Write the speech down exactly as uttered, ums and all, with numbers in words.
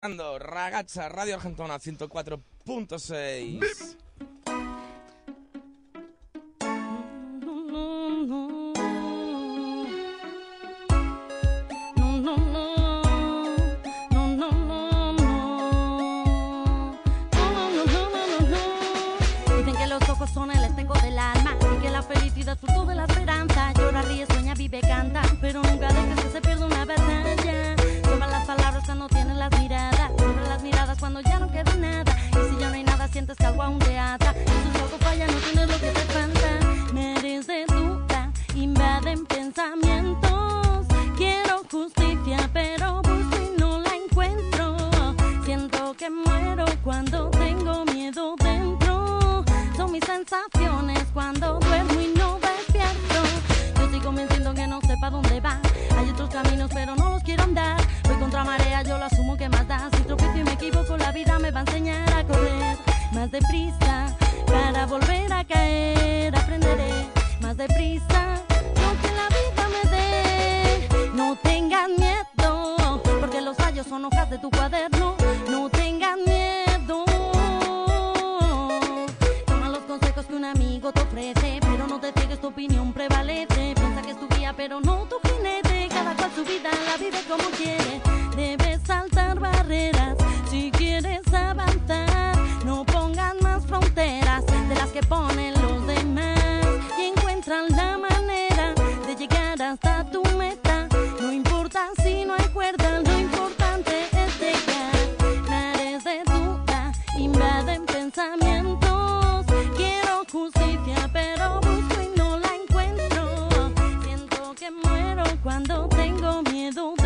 Ragazza, Radio Argentona ciento cuatro punto seis. Dicen que los ojos son el espejo del alma y que la felicidad fruto de la esperanza. Llora, ríe, sueña, vive, canta, pero nunca dejes que se pierda una batalla. Toma las palabras cuando tienes las miradas, sobre las miradas cuando ya no queda nada. Y si ya no hay nada, sientes que algo aún te ata. Y si algo falla, no tienes lo que te falta. Me eres de duda, invaden pensamientos. Quiero justicia, pero busco y no la encuentro. Siento que muero cuando tengo miedo dentro. Son mis sensaciones cuando duermo y no despierto. Yo sigo mintiendo que no sé pa' dónde va. Hay otros caminos pero no los quiero andar. Voy contra marea, yo lo asumo, que más da. Si tropiezo y me equivoco, la vida me va a enseñar a correr más deprisa para volver a caer. Aprenderé más deprisa lo que la vida me dé. No tengan miedo, porque los fallos son hojas de tu cuaderno. No tengan miedo. Toma los consejos que un amigo te ofrece, pero no te ciegues, tu opinión prevalece. Piensa que es tu guía, pero no tu jinete. Cada cual su vida la vive como quiere. Debes saltar barreras si quieres avanzar. No pongan más fronteras de las que ponen los demás, y encuentran la manera de llegar hasta tu meta. No importa si no hay cuerda, lo importante es llegar. Mares de duda invaden pensamientos. Quiero justicia, pero busco y no la encuentro. Siento que muero cuando tengo miedo.